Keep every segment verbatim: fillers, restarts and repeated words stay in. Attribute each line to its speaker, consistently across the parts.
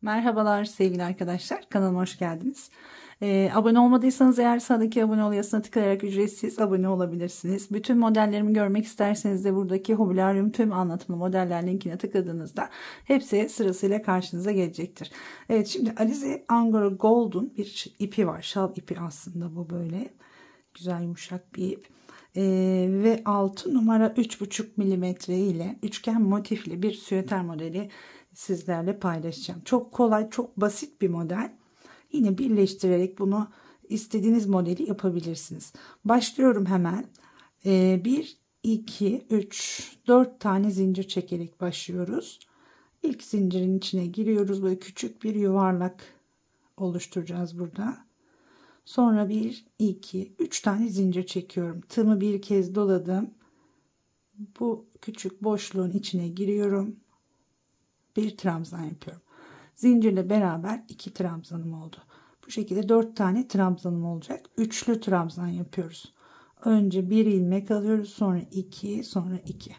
Speaker 1: Merhabalar sevgili arkadaşlar, kanalıma hoş geldiniz. Ee, abone olmadıysanız eğer sağdaki abone ol yazısına tıklayarak ücretsiz abone olabilirsiniz. Bütün modellerimi görmek isterseniz de buradaki Hobilaryum tüm anlatımlı modeller linkine tıkladığınızda hepsi sırasıyla karşınıza gelecektir. Evet, şimdi Alize Angora Gold'un bir ipi var, şal ipi aslında bu, böyle güzel yumuşak bir ip. Ee, ve altı numara üç buçuk milimetre ile üçgen motifli bir süeter modeli sizlerle paylaşacağım. Çok kolay, çok basit bir model. Yine birleştirerek bunu istediğiniz modeli yapabilirsiniz. Başlıyorum hemen. Ee, bir, iki, üç, dört tane zincir çekerek başlıyoruz. İlk zincirin içine giriyoruz. Böyle küçük bir yuvarlak oluşturacağız burada. Sonra bir, iki, üç tane zincir çekiyorum. Tığımı bir kez doladım. Bu küçük boşluğun içine giriyorum. Bir trabzan yapıyorum. Zincirle beraber iki trabzanım oldu. Bu şekilde dört tane trabzanım olacak. Üçlü trabzan yapıyoruz. Önce bir ilmek alıyoruz. Sonra iki, sonra iki.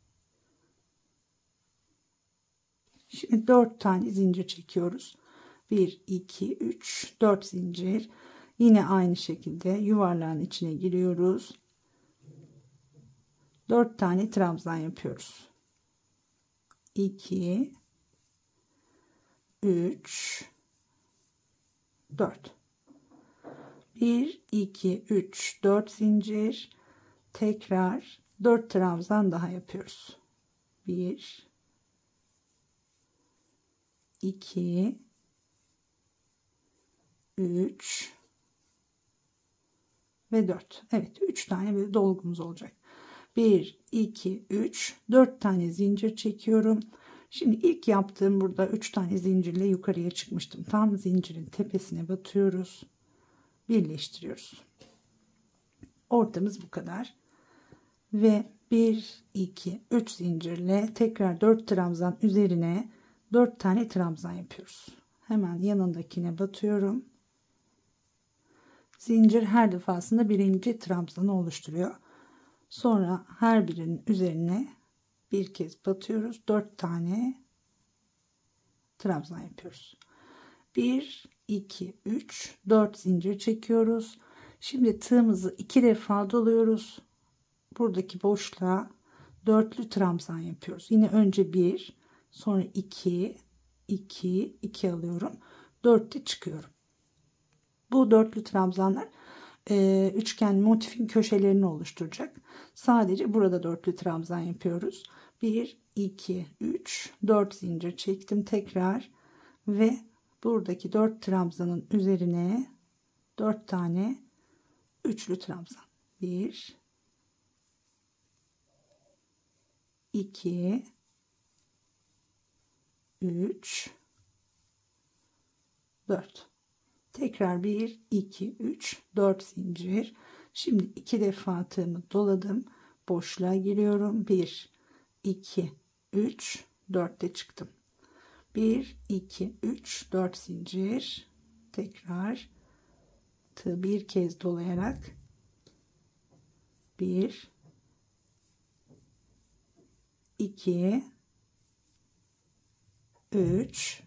Speaker 1: Şimdi dört tane zincir çekiyoruz. bir, iki, üç, dört zincir. Yine aynı şekilde yuvarlağın içine giriyoruz. dört tane trabzan yapıyoruz. iki, üç, dört. bir, iki, üç, dört zincir. Tekrar dört trabzan daha yapıyoruz. bir, iki, üç ve dört. Evet, üç tane böyle dolgumuz olacak. bir, iki, üç, dört tane zincir çekiyorum. Şimdi ilk yaptığım burada üç tane zincirle yukarıya çıkmıştım. Tam zincirin tepesine batıyoruz. Birleştiriyoruz. Ortamız bu kadar. Ve bir, iki, üç zincirle tekrar dört trabzan üzerine dört tane trabzan yapıyoruz. Hemen yanındakine batıyorum. Zincir her defasında birinci trabzanı oluşturuyor. Sonra her birinin üzerine bir kez batıyoruz. dört tane trabzan yapıyoruz. bir, iki, üç, dört zincir çekiyoruz. Şimdi tığımızı iki defa doluyoruz. Buradaki boşluğa dörtlü trabzan yapıyoruz. Yine önce bir, sonra iki, iki, iki alıyorum. dörtte çıkıyorum. Bu dörtlü trabzanlar e, üçgen motifin köşelerini oluşturacak. Sadece burada dörtlü trabzan yapıyoruz. bir, iki, üç, dört zincir çektim tekrar ve buradaki dört trabzanın üzerine dört tane üçlü trabzan. bir, iki, üç, dört. Tekrar bir, iki, üç, dört zincir. Şimdi iki defa tığımı doladım. Boşluğa giriyorum. bir, iki, üç, dörtte çıktım. bir, iki, üç, dört zincir. Tekrar tığ bir kez dolayarak bir, iki, üç,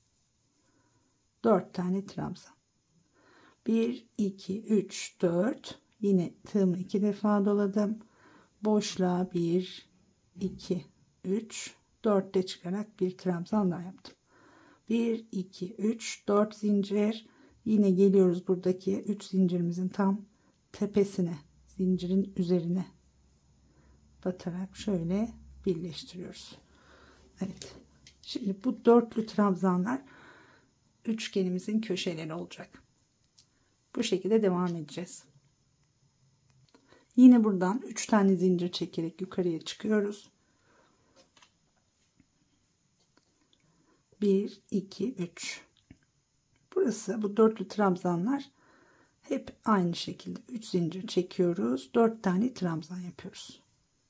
Speaker 1: dört tane trabzan. bir, iki, üç, dört. Yine tığımı iki defa doladım. Boşluğa bir, iki, üç, dörtte çıkarak bir trabzan daha yaptım. bir, iki, üç, dört zincir. Yine geliyoruz buradaki üç zincirimizin tam tepesine, zincirin üzerine batarak şöyle birleştiriyoruz. Evet. Şimdi bu dörtlü trabzanlar üçgenimizin köşeleri olacak. Bu şekilde devam edeceğiz. Yine buradan üç tane zincir çekerek yukarıya çıkıyoruz. bir, iki, üç. Burası, bu dörtlü trabzanlar hep aynı şekilde üç zincir çekiyoruz. dört tane trabzan yapıyoruz.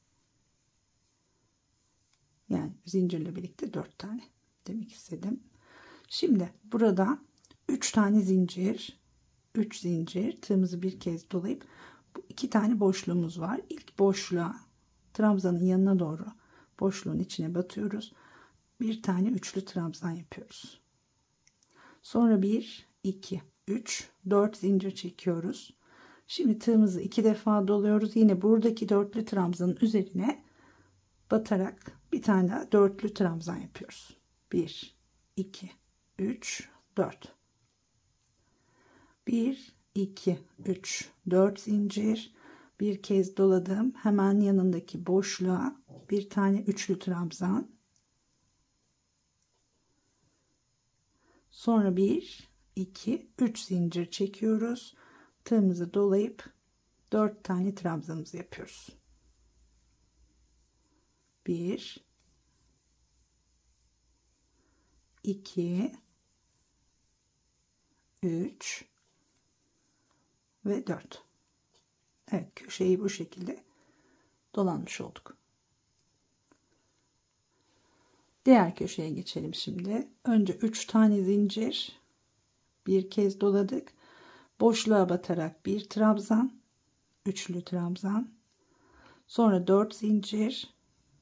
Speaker 1: Yani zincirle birlikte dört tane demek istedim. Şimdi burada üç tane zincir, üç zincir, tığımızı bir kez dolayıp bu iki tane boşluğumuz var. İlk boşluğa, trabzanın yanına doğru boşluğun içine batıyoruz. Bir tane üçlü trabzan yapıyoruz. Sonra bir, iki, üç, dört zincir çekiyoruz. Şimdi tığımızı iki defa doluyoruz. Yine buradaki dörtlü trabzanın üzerine batarak bir tane daha dörtlü trabzan yapıyoruz. bir, iki, üç, dört. bir, iki, üç, dört zincir. Bir kez doladım. Hemen yanındaki boşluğa bir tane üçlü trabzan. Sonra bir, iki, üç zincir çekiyoruz. Tığımızı dolayıp dört tane trabzanımızı yapıyoruz. bir, iki, üç ve dört. Evet, köşeyi bu şekilde dolanmış olduk. Diğer köşeye geçelim şimdi. Önce üç tane zincir, bir kez doladık. Boşluğa batarak bir trabzan, üçlü trabzan. Sonra dört zincir,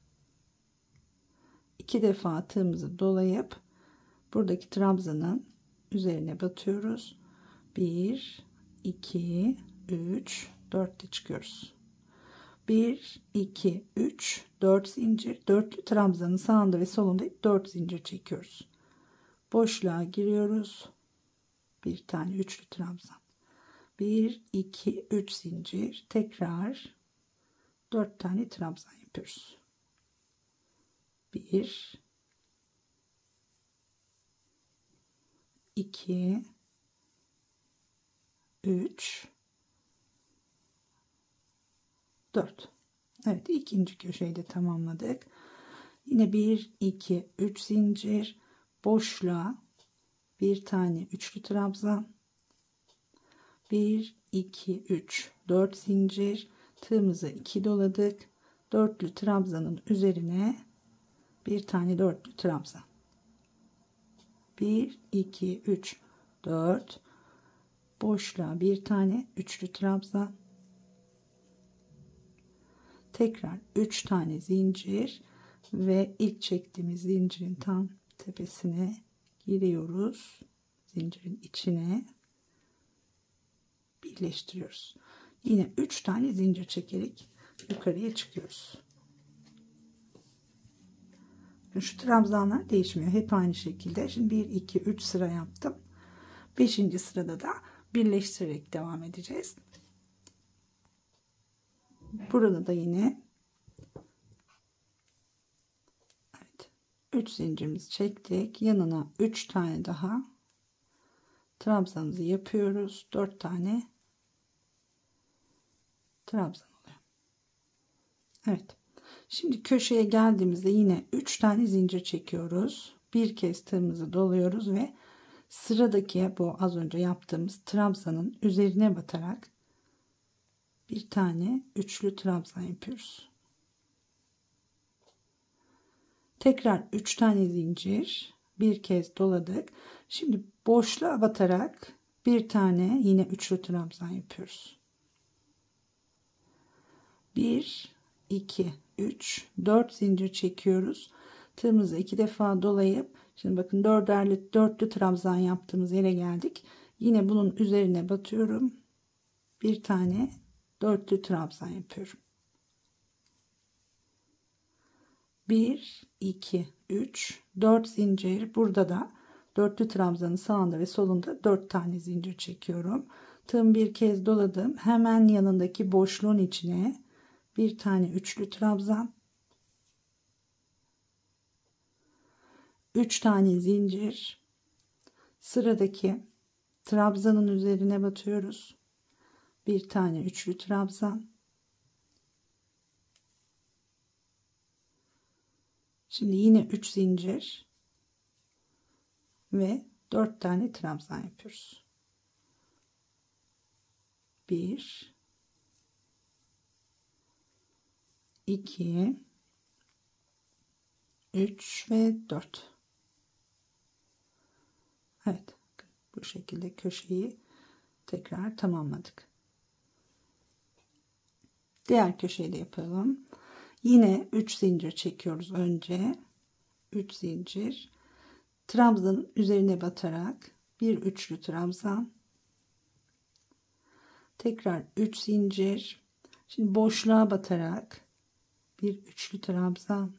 Speaker 1: iki defa tığımızı dolayıp buradaki trabzanın üzerine batıyoruz. bir, iki, üç, dörtte çıkıyoruz. bir, iki, üç, dört zincir. Dörtlü trabzanın sağında ve solunda dört zincir çekiyoruz. Boşluğa giriyoruz. Bir tane üçlü trabzan. bir, iki, üç zincir. Tekrar dört tane trabzan yapıyoruz. bir, iki, üç, dört. Evet, ikinci köşeyi de tamamladık. Yine bir, iki, üç zincir. Boşluğa bir tane üçlü trabzan. bir, iki, üç, dört zincir. Tığımızı iki doladık. Dörtlü trabzanın üzerine bir tane dörtlü trabzan. bir, iki, üç, dört. Boşluğa bir tane üçlü trabzan. Tekrar üç tane zincir ve ilk çektiğimiz zincirin tam tepesine giriyoruz. Zincirin içine birleştiriyoruz. Yine üç tane zincir çekerek yukarıya çıkıyoruz. Şu trabzanlar değişmiyor. Hep aynı şekilde. Şimdi bir, iki, üç sıra yaptım. beşinci sırada da birleştirerek devam edeceğiz. Burada da yine evet, üç zincirimizi çektik. Yanına üç tane daha trabzanımızı yapıyoruz. dört tane trabzan oluyor. Evet. Şimdi köşeye geldiğimizde yine üç tane zincir çekiyoruz. Bir kez tığımızı doluyoruz ve sıradaki bu az önce yaptığımız trabzanın üzerine batarak bir tane üçlü trabzan yapıyoruz. Tekrar üç tane zincir, bir kez doladık. Şimdi boşluğa batarak bir tane yine üçlü trabzan yapıyoruz. bir, iki, üç, dört zincir çekiyoruz. Tığımızı iki defa dolayıp şimdi bakın dörderli dörtlü trabzan yaptığımız yere geldik. Yine bunun üzerine batıyorum. Bir tane dörtlü trabzan yapıyorum. bir, iki, üç, dört zincir. Burada da dörtlü trabzanın sağında ve solunda dört tane zincir çekiyorum. Tığım bir kez doladım. Hemen yanındaki boşluğun içine bir tane üçlü trabzan, üç tane zincir. Sıradaki trabzanın üzerine batıyoruz. Bir tane üçlü trabzan. Şimdi yine üç zincir ve dört tane trabzan yapıyoruz. bir, iki, üç ve dört. Evet, bu şekilde köşeyi tekrar tamamladık. Diğer köşeyi de yapalım. Yine üç zincir çekiyoruz önce. üç zincir. Trabzanın üzerine batarak bir üçlü trabzan, tekrar üç zincir. Şimdi boşluğa batarak bir üçlü trabzan,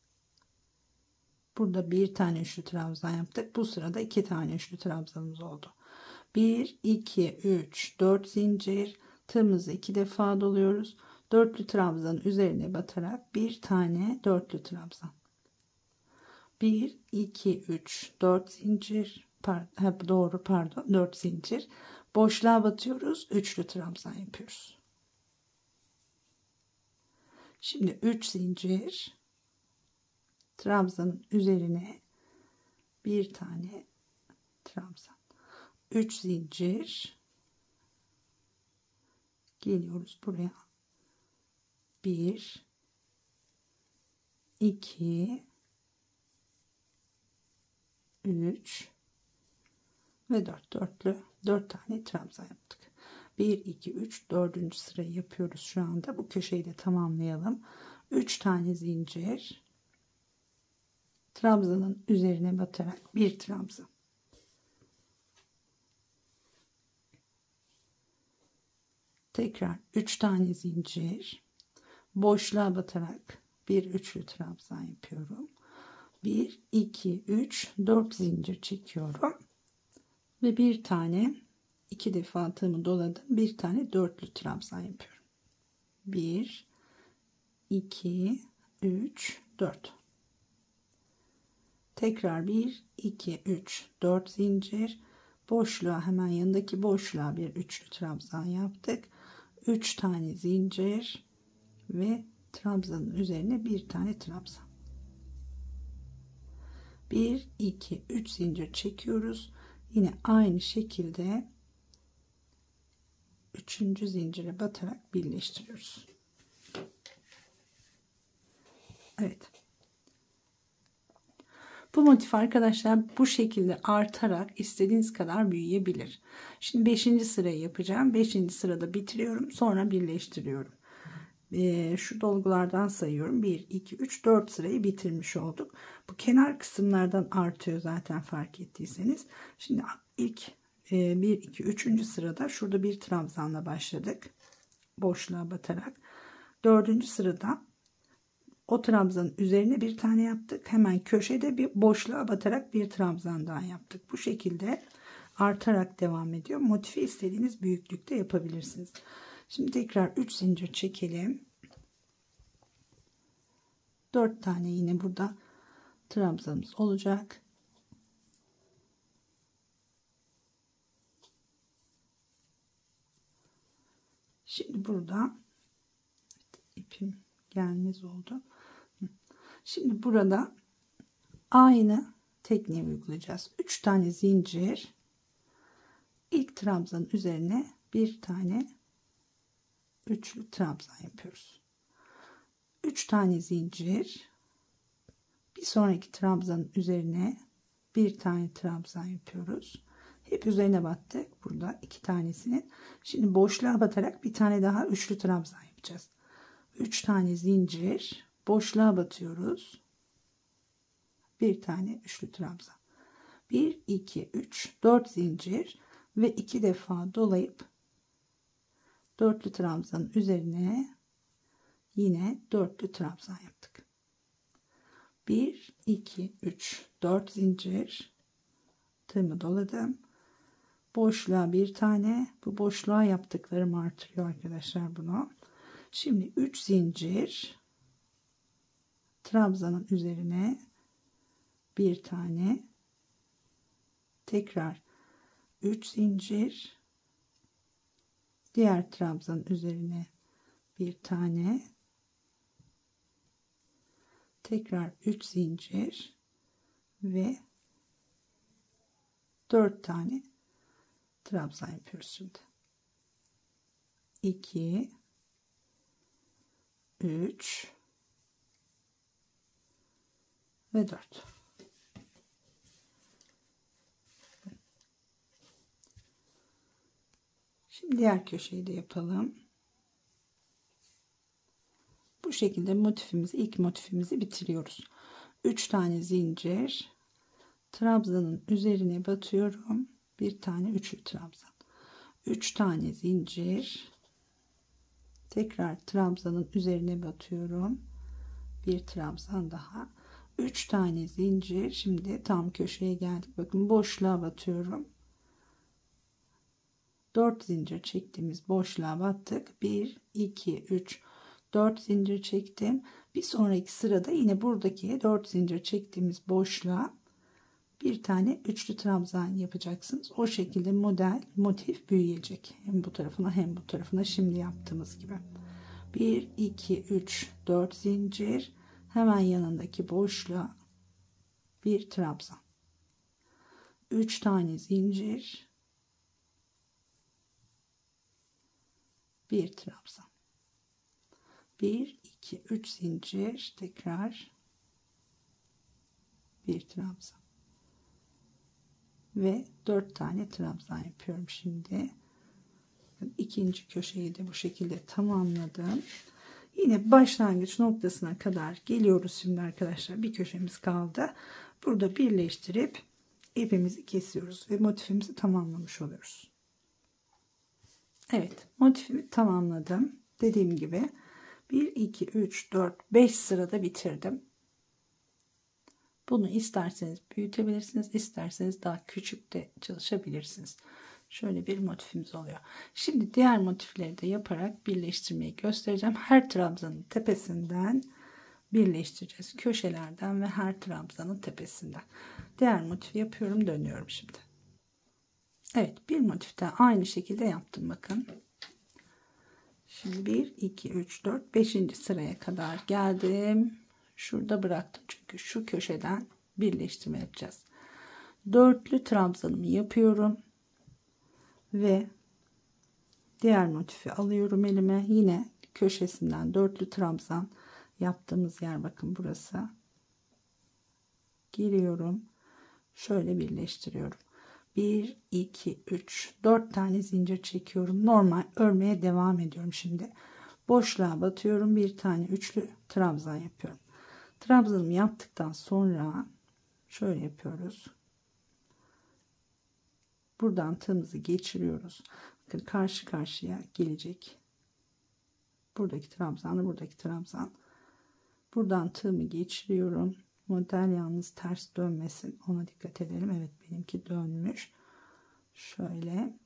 Speaker 1: burada bir tane üçlü trabzan yaptık. Bu sırada iki tane üçlü trabzanımız oldu. bir iki üç dört zincir, tığımızı iki defa doluyoruz. Dörtlü trabzanın üzerine batarak bir tane dörtlü trabzan, bir iki üç dört zincir, pardon, doğru pardon dört zincir, boşluğa batıyoruz, üçlü trabzan yapıyoruz. Şimdi üç zincir, trabzanın üzerine bir tane trabzan, üç zincir, geliyoruz buraya, bir iki üç ve dört, dörtlü dört tane trabzan yaptık. bir iki üç dördüncü sırayı yapıyoruz şu anda. Bu köşeyi de tamamlayalım. üç tane zincir, trabzanın üzerine batarak bir trabzan, tekrar üç tane zincir, boşluğa batarak bir üçlü trabzan yapıyorum. bir iki üç dört zincir çekiyorum ve bir tane, iki defa tığımı doladım, bir tane dörtlü trabzan yapıyorum. bir iki üç dört, tekrar bir iki üç dört zincir, boşluğa, hemen yanındaki boşluğa bir üçlü trabzan yaptık. üç tane zincir ve trabzanın üzerine bir tane trabzan, bir iki üç zincir çekiyoruz. Yine aynı şekilde üçüncü zincire batarak birleştiriyoruz. Evet. Bu motif arkadaşlar bu şekilde artarak istediğiniz kadar büyüyebilir. Şimdi beşinci sırayı yapacağım. beşinci sırada bitiriyorum. Sonra birleştiriyorum. Ee, şu dolgulardan sayıyorum. bir iki üç dört sırayı bitirmiş olduk. Bu kenar kısımlardan artıyor zaten, fark ettiyseniz. Şimdi ilk e, bir iki üçüncü sırada şurada bir trabzanla başladık. Boşluğa batarak. dördüncü sırada o trabzanın üzerine bir tane yaptık. Hemen köşede bir boşluğa batarak bir trabzan daha yaptık. Bu şekilde artarak devam ediyor. Motifi istediğiniz büyüklükte yapabilirsiniz. Şimdi tekrar üç zincir çekelim. dört tane yine burada trabzanımız olacak. Şimdi burada ipim gelmez oldu. Şimdi burada aynı tekniği uygulayacağız. üç tane zincir, ilk trabzanın üzerine bir tane üçlü trabzan yapıyoruz. üç tane zincir, bir sonraki trabzanın üzerine bir tane trabzan yapıyoruz. Hep üzerine battık burada iki tanesinin. Şimdi boşluğa batarak bir tane daha üçlü trabzan yapacağız. üç tane zincir, boşluğa batıyoruz, bir tane üçlü trabzan, bir iki üç dört zincir ve iki defa dolayıp dörtlü trabzanın üzerine yine dörtlü trabzan yaptık. bir iki üç dört zincir, tığımı doladım, boşluğa bir tane, bu boşluğa yaptıklarım artırıyor arkadaşlar bunu. Şimdi üç zincir, trabzanın üzerine bir tane, tekrar üç zincir, diğer trabzanın üzerine bir tane, tekrar üç zincir ve dört tane trabzan yapıyoruz şimdi. iki üç ve dört. Şimdi diğer köşeyi de yapalım. Bu şekilde motifimizi, ilk motifimizi bitiriyoruz. üç tane zincir, trabzanın üzerine batıyorum. bir tane üçlü trabzan, üç tane zincir, tekrar trabzanın üzerine batıyorum, bir trabzan daha, üç tane zincir. Şimdi tam köşeye geldik, bakın boşluğa batıyorum, dört zincir çektiğimiz boşluğa battık, bir iki üç dört zincir çektim. Bir sonraki sırada yine buradaki dört zincir çektiğimiz boşluğa bir tane üçlü trabzan yapacaksınız. O şekilde model, motif büyüyecek. Hem bu tarafına hem bu tarafına şimdi yaptığımız gibi. bir iki üç dört zincir, hemen yanındaki boşluğa bir trabzan. üç tane zincir, bir trabzan. bir iki üç zincir, tekrar bir trabzan. Ve dört tane trabzan yapıyorum şimdi. İkinci köşeyi de bu şekilde tamamladım. Yine başlangıç noktasına kadar geliyoruz şimdi arkadaşlar. Bir köşemiz kaldı. Burada birleştirip ipimizi kesiyoruz ve motifimizi tamamlamış oluyoruz. Evet, motifimi tamamladım. Dediğim gibi bir iki üç dört beş sırada bitirdim. Bunu isterseniz büyütebilirsiniz, isterseniz daha küçük de çalışabilirsiniz. Şöyle bir motifimiz oluyor. Şimdi diğer motifleri de yaparak birleştirmeyi göstereceğim. Her trabzanın tepesinden birleştireceğiz. Köşelerden ve her trabzanın tepesinden. Diğer motifi yapıyorum, dönüyorum şimdi. Evet, bir motifte aynı şekilde yaptım, bakın. Şimdi bir iki üç dört beşinci sıraya kadar geldim. Şurada bıraktım çünkü şu köşeden birleştirme yapacağız. Dörtlü trabzanımı yapıyorum ve diğer motifi alıyorum elime. Yine köşesinden dörtlü trabzan yaptığımız yer, bakın burası. Giriyorum. Şöyle birleştiriyorum. bir iki üç dört tane zincir çekiyorum. Normal örmeye devam ediyorum şimdi. Boşluğa batıyorum. Bir tane üçlü trabzan yapıyorum. Trabzanımı yaptıktan sonra şöyle yapıyoruz. Buradan tığımızı geçiriyoruz. Bakın karşı karşıya gelecek. Buradaki trabzanla buradaki trabzan. Buradan tığımı geçiriyorum. Model yalnız ters dönmesin. Ona dikkat edelim. Evet, benimki dönmüş. Şöyle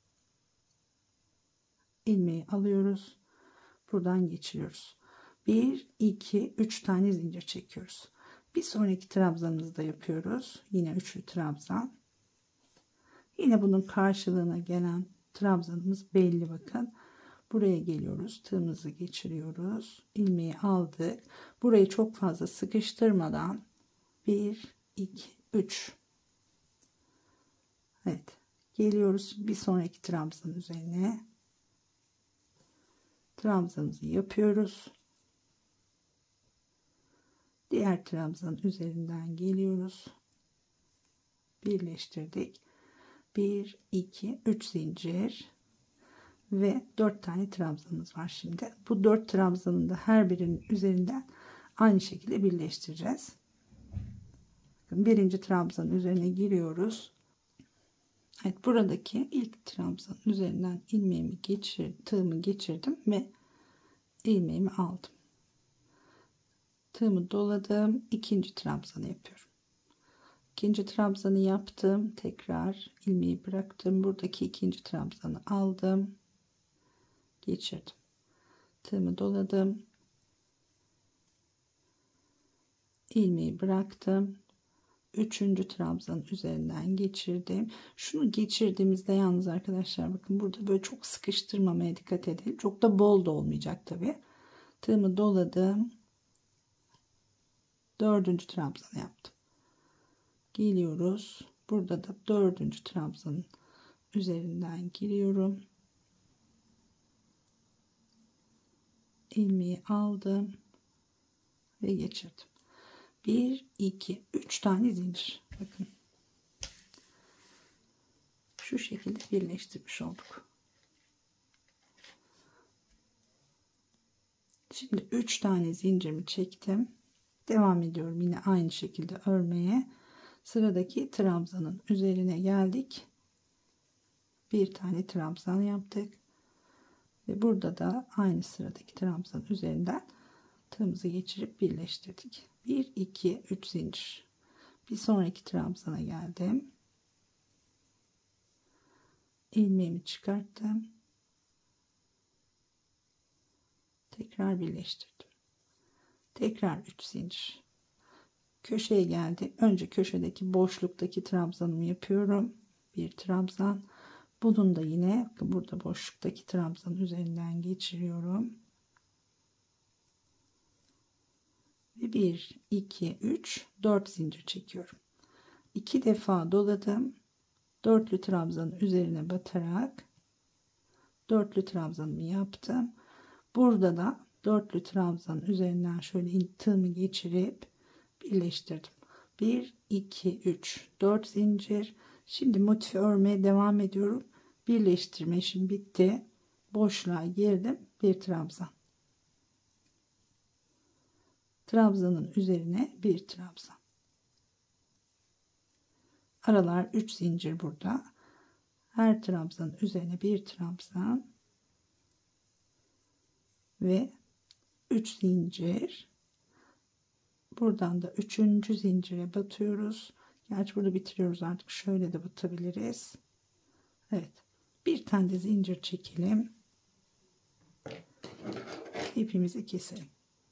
Speaker 1: ilmeği alıyoruz. Buradan geçiriyoruz. bir iki üç tane zincir çekiyoruz. Bir sonraki trabzanımızı da yapıyoruz. Yine üçlü trabzan. Yine bunun karşılığına gelen trabzanımız belli, bakın. Buraya geliyoruz. Tığımızı geçiriyoruz. İlmeği aldık. Burayı çok fazla sıkıştırmadan bir iki üç. Evet. Geliyoruz bir sonraki trabzanın üzerine. Trabzanımızı yapıyoruz. Diğer trabzanın üzerinden geliyoruz. Birleştirdik. bir iki üç zincir ve dört tane trabzanımız var şimdi. Bu dört trabzanın da her birinin üzerinden aynı şekilde birleştireceğiz. Birinci trabzanın üzerine giriyoruz. Evet, buradaki ilk trabzanın üzerinden ilmeğimi geçir, tığımı geçirdim ve ilmeğimi aldım. Tığımı doladım. İkinci trabzanı yapıyorum. İkinci trabzanı yaptım. Tekrar ilmeği bıraktım. Buradaki ikinci trabzanı aldım. Geçirdim. Tığımı doladım. İlmeği bıraktım. Üçüncü trabzanın üzerinden geçirdim. Şunu geçirdiğimizde yalnız arkadaşlar, bakın burada böyle çok sıkıştırmamaya dikkat edelim. Çok da bol da olmayacak tabi. Tığımı doladım. Dördüncü trabzanı yaptım. Geliyoruz. Burada da dördüncü trabzanın üzerinden giriyorum. İlmeği aldım ve geçirdim. bir iki üç tane zincir. Bakın. Şu şekilde birleştirmiş olduk. Şimdi üç tane zincirimi çektim. Devam ediyorum yine aynı şekilde örmeye. Sıradaki trabzanın üzerine geldik. bir tane trabzan yaptık ve burada da aynı sıradaki trabzan üzerinden tığımızı geçirip birleştirdik. bir iki üç zincir. Bir sonraki trabzana geldim. İlmeğimi çıkarttım. Tekrar birleştirdim. Tekrar üç zincir. Köşeye geldim. Önce köşedeki boşluktaki trabzanımı yapıyorum. Bir trabzan. Bunun da yine burada boşluktaki trabzan üzerinden geçiriyorum. Ve bir iki üç dört zincir çekiyorum. iki defa doladım. Dörtlü trabzanın üzerine batarak dörtlü trabzanımı yaptım. Burada da dörtlü trabzanın üzerinden şöyle tığımı geçirip birleştirdim. bir iki üç dört zincir. Şimdi motifi örmeye devam ediyorum. Birleştirme işim bitti. Boşluğa girdim. Bir trabzan. Trabzanın üzerine bir trabzan. Aralar üç zincir burada. Her trabzanın üzerine bir trabzan ve üç zincir. Buradan da üçüncü zincire batıyoruz. Gerçi burada bitiriyoruz artık. Şöyle de batabiliriz. Evet. Bir tane de zincir çekelim. İpimizi keselim.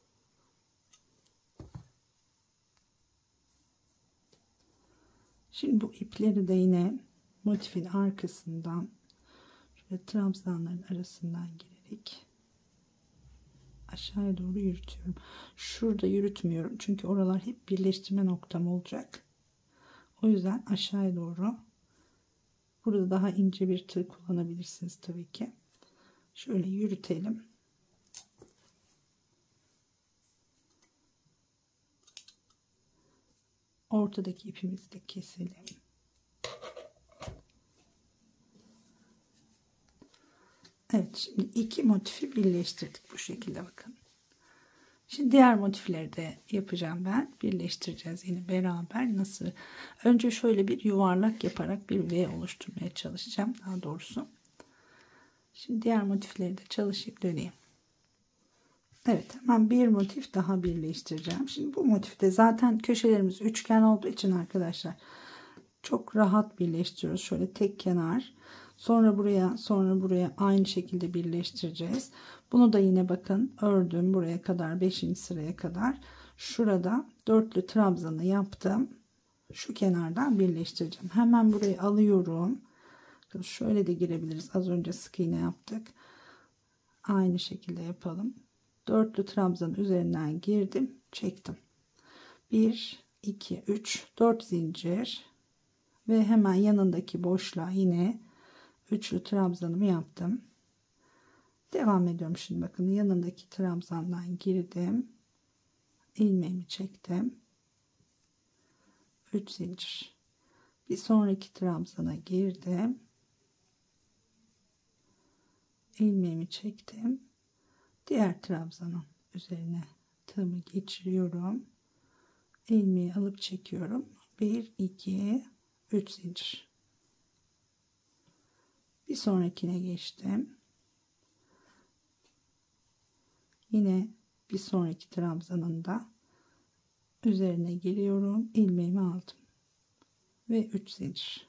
Speaker 1: Şimdi bu ipleri de yine motifin arkasından şöyle trabzanların arasından girerek aşağıya doğru yürütüyorum. Şurada yürütmüyorum çünkü oralar hep birleştirme noktam olacak. O yüzden aşağıya doğru, burada daha ince bir tığ kullanabilirsiniz tabii ki. Şöyle yürütelim. Ortadaki ipimizi de keselim. Evet, şimdi iki motifi birleştirdik bu şekilde, bakın. Şimdi diğer motifleri de yapacağım ben. Birleştireceğiz yine beraber. Nasıl? Önce şöyle bir yuvarlak yaparak bir V oluşturmaya çalışacağım daha doğrusu. Şimdi diğer motifleri de çalışıp döneyim. Evet, hemen bir motif daha birleştireceğim. Şimdi bu motifte zaten köşelerimiz üçgen olduğu için arkadaşlar çok rahat birleştiriyoruz. Şöyle tek kenar, sonra buraya, sonra buraya aynı şekilde birleştireceğiz. Bunu da yine bakın ördüm buraya kadar, beşinci sıraya kadar. Şurada dörtlü trabzanı yaptım. Şu kenardan birleştireceğim. Hemen burayı alıyorum. Şöyle de girebiliriz. Az önce sık iğne yaptık. Aynı şekilde yapalım. Dörtlü trabzanın üzerinden girdim, çektim. bir iki üç dört zincir ve hemen yanındaki boşluğa yine üçlü trabzanımı yaptım. Devam ediyorum. Şimdi bakın yanındaki trabzandan girdim, ilmeğimi çektim, üç zincir. Bir sonraki trabzana girdim, ilmeğimi çektim, diğer trabzanın üzerine tığımı geçiriyorum, ilmeği alıp çekiyorum, bir iki üç zincir. Bir sonrakine geçtim, yine bir sonraki trabzanın da üzerine giriyorum, ilmeğimi aldım ve üç zincir.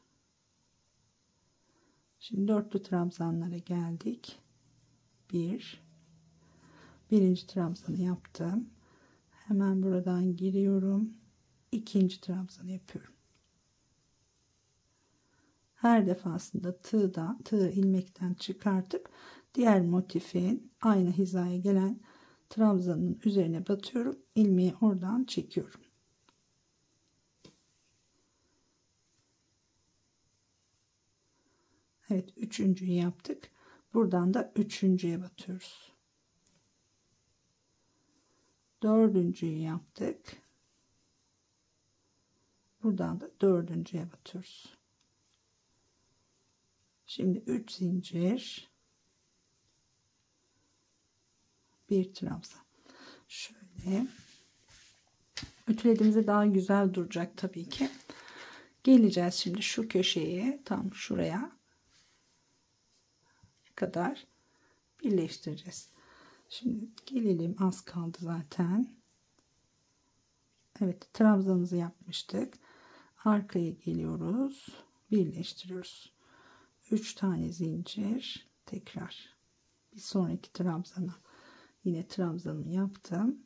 Speaker 1: Şimdi dörtlü trabzanlara geldik. bir birinci trabzanı yaptım, hemen buradan giriyorum, ikinci trabzanı yapıyorum. Her defasında tığda tığ ilmekten çıkartıp diğer motifin aynı hizaya gelen trabzanın üzerine batıyorum, ilmeği oradan çekiyorum. Evet, üçüncüyü yaptık. Buradan da üçüncüye batıyoruz. Dördüncüyü yaptık. Buradan da dördüncüye batıyoruz. Şimdi üç zincir, bir trabzan. Şöyle ütülediğimizde daha güzel duracak tabii ki. Geleceğiz şimdi şu köşeye, tam şuraya. kadar birleştireceğiz. Şimdi gelelim, az kaldı zaten. Evet, trabzanımızı yapmıştık. Arkaya geliyoruz, birleştiriyoruz. üç tane zincir, tekrar bir sonraki trabzana yine trabzanımı yaptım.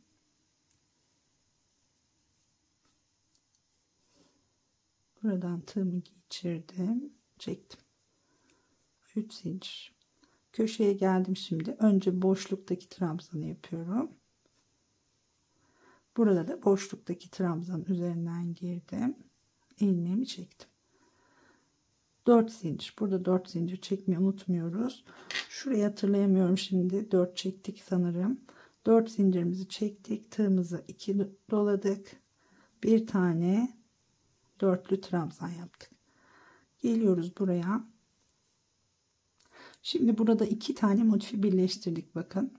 Speaker 1: Buradan tığımı geçirdim, çektim. üç zincir. Köşeye geldim şimdi. Önce boşluktaki trabzanı yapıyorum. Burada da boşluktaki trabzanın üzerinden girdim. İlmeğimi çektim. dört zincir. Burada dört zincir çekmeyi unutmuyoruz. Şurayı hatırlayamıyorum şimdi. dört çektik sanırım. dört zincirimizi çektik. Tığımızı iki doladık. Bir tane dörtlü trabzan yaptık. Geliyoruz buraya. Şimdi burada iki tane motifi birleştirdik. Bakın.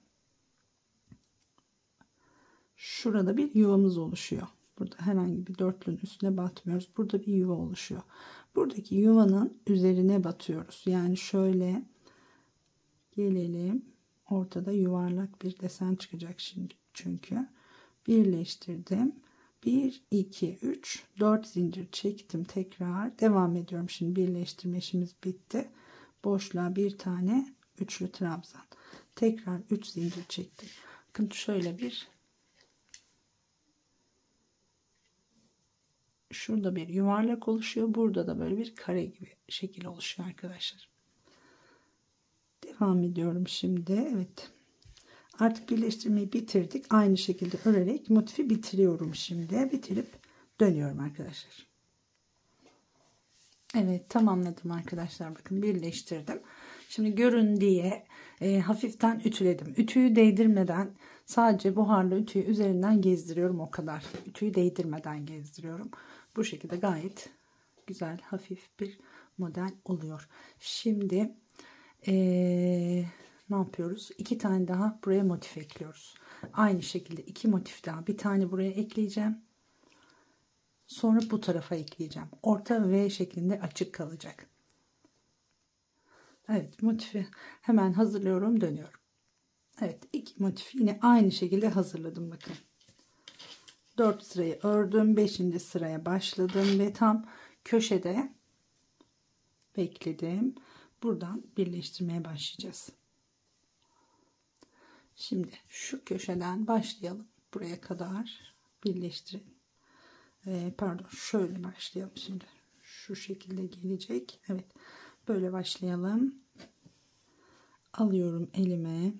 Speaker 1: Şurada bir yuvamız oluşuyor. Burada herhangi bir dörtlünün üstüne batmıyoruz. Burada bir yuva oluşuyor. Buradaki yuvanın üzerine batıyoruz. Yani şöyle gelelim. Ortada yuvarlak bir desen çıkacak şimdi. Çünkü birleştirdim. bir, iki, üç, dört zincir çektim. Tekrar devam ediyorum. Şimdi birleştirme işimiz bitti. Boşluğa bir tane üçlü trabzan. Tekrar üç zincir çektim. Bakın şöyle bir, şurada bir yuvarlak oluşuyor. Burada da böyle bir kare gibi şekil oluşuyor arkadaşlar. Devam ediyorum şimdi. Evet. Artık birleştirmeyi bitirdik. Aynı şekilde örerek motifi bitiriyorum şimdi. Bitirip dönüyorum arkadaşlar. Evet, tamamladım arkadaşlar. Bakın birleştirdim. Şimdi görün diye e, hafiften ütüledim. Ütüyü değdirmeden, sadece buharlı ütüyü üzerinden gezdiriyorum, o kadar. Ütüyü değdirmeden gezdiriyorum. Bu şekilde gayet güzel, hafif bir model oluyor. Şimdi ee, ne yapıyoruz? İki tane daha buraya motif ekliyoruz. Aynı şekilde iki motif daha. Bir tane buraya ekleyeceğim. Sonra bu tarafa ekleyeceğim. Orta V şeklinde açık kalacak. Evet, motifi hemen hazırlıyorum, dönüyorum. Evet, iki motifi yine aynı şekilde hazırladım. Bakın. dört sırayı ördüm. beşinci sıraya başladım ve tam köşede bekledim. Buradan birleştirmeye başlayacağız. Şimdi şu köşeden başlayalım. Buraya kadar birleştirelim. Ee, pardon, şöyle başlayalım şimdi. Şu şekilde gelecek. Evet. Böyle başlayalım. Alıyorum elime.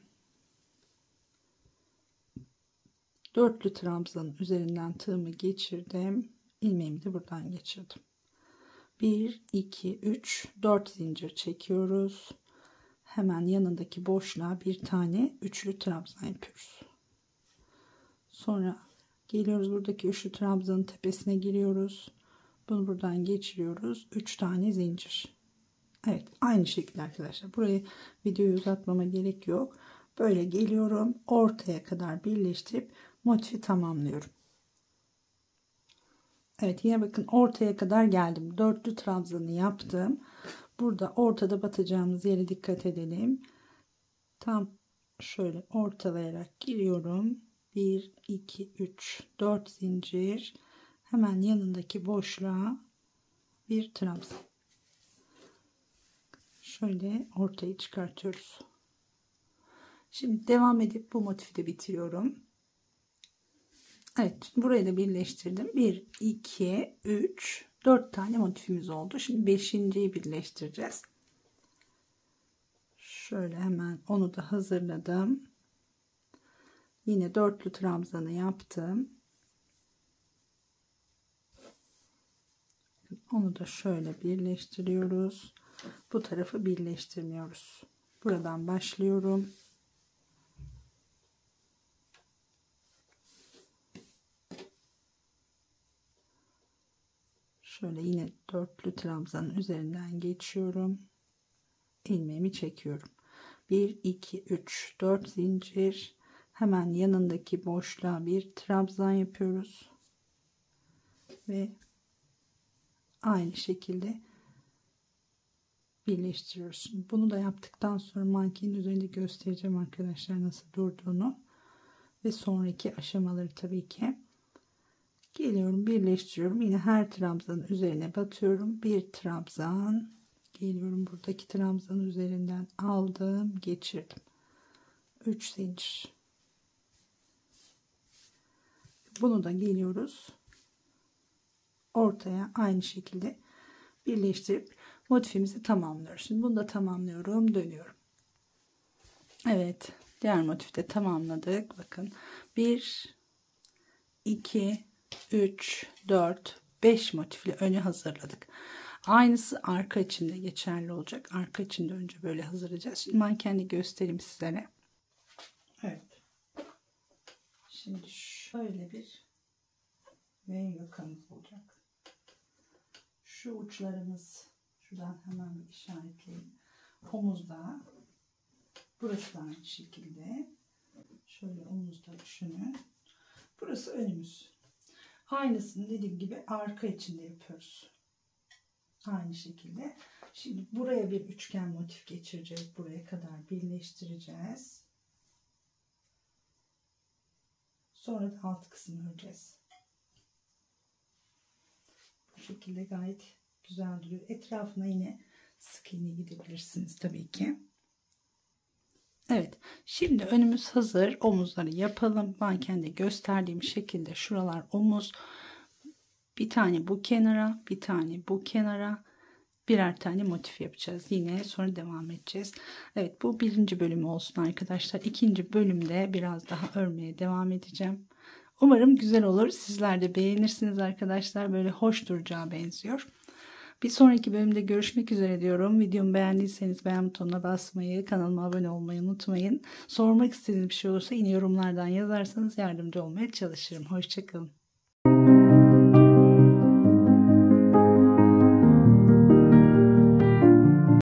Speaker 1: Dörtlü trabzanın üzerinden tığımı geçirdim. İlmeğimi de buradan geçirdim. bir, iki, üç, dört zincir çekiyoruz. Hemen yanındaki boşluğa bir tane üçlü trabzan yapıyoruz. Sonra geliyoruz, buradaki üçlü trabzanın tepesine giriyoruz. Bunu buradan geçiriyoruz. üç tane zincir. Evet, aynı şekilde arkadaşlar. Burayı, videoyu uzatmama gerek yok. Böyle geliyorum. Ortaya kadar birleştirip motifi tamamlıyorum. Evet, yine bakın ortaya kadar geldim. Dörtlü trabzanı yaptım. Burada ortada batacağımız yere dikkat edelim. Tam şöyle ortalayarak giriyorum. bir, iki, üç, dört zincir. Hemen yanındaki boşluğa bir trabzan. Şöyle ortayı çıkartıyoruz. Şimdi devam edip bu motifi de bitiriyorum. Evet, burayı da birleştirdim. bir, iki, üç, dört tane motifimiz oldu. Şimdi beşinciyi birleştireceğiz. Şöyle hemen onu da hazırladım. Yine dörtlü trabzanı yaptım. Onu da şöyle birleştiriyoruz. Bu tarafı birleştirmiyoruz. Buradan başlıyorum. Şöyle yine dörtlü trabzanın üzerinden geçiyorum. İlmeğimi çekiyorum. bir, iki, üç, dört zincir. Hemen yanındaki boşluğa bir trabzan yapıyoruz. Ve aynı şekilde birleştiriyoruz. Bunu da yaptıktan sonra mankenin üzerinde göstereceğim arkadaşlar nasıl durduğunu ve sonraki aşamaları tabii ki. Geliyorum, birleştiriyorum. Yine her trabzanın üzerine batıyorum. Bir trabzan, geliyorum buradaki trabzanın üzerinden aldım, geçirdim. üç zincir. Bunu da geliyoruz ortaya aynı şekilde birleştirip motifimizi tamamlıyoruz. Şimdi bunu da tamamlıyorum, dönüyorum. Evet, diğer motifte tamamladık. Bakın bir, iki, üç, dört, beş motifli önü hazırladık. Aynısı arka için de geçerli olacak. Arka için de önce böyle hazırlayacağız. Şimdi mankeni göstereyim sizlere. Evet. Şimdi şöyle bir V yakamız olacak. Şu uçlarımız, şuradan hemen bir işaretleyelim. Omuzda, burası da aynı şekilde. Şöyle omuzda düşünün. Burası önümüz. Aynısını dediğim gibi arka içinde yapıyoruz. Aynı şekilde. Şimdi buraya bir üçgen motif geçireceğiz. Buraya kadar birleştireceğiz. Sonra da alt kısmını öreceğiz. Bu şekilde gayet güzel duruyor. Etrafına yine sık iğne gidebilirsiniz tabii ki. Evet. Şimdi önümüz hazır. Omuzları yapalım. Mankende gösterdiğim şekilde şuralar omuz. Bir tane bu kenara, bir tane bu kenara, birer tane motif yapacağız. Yine sonra devam edeceğiz. Evet, bu birinci bölümü olsun arkadaşlar. İkinci bölümde biraz daha örmeye devam edeceğim. Umarım güzel olur. Sizler de beğenirsiniz arkadaşlar. Böyle hoş duracağı benziyor. Bir sonraki bölümde görüşmek üzere diyorum. Videomu beğendiyseniz beğen butonuna basmayı, kanalıma abone olmayı unutmayın. Sormak istediğiniz bir şey olursa yine yorumlardan yazarsanız yardımcı olmaya çalışırım. Hoşça kalın.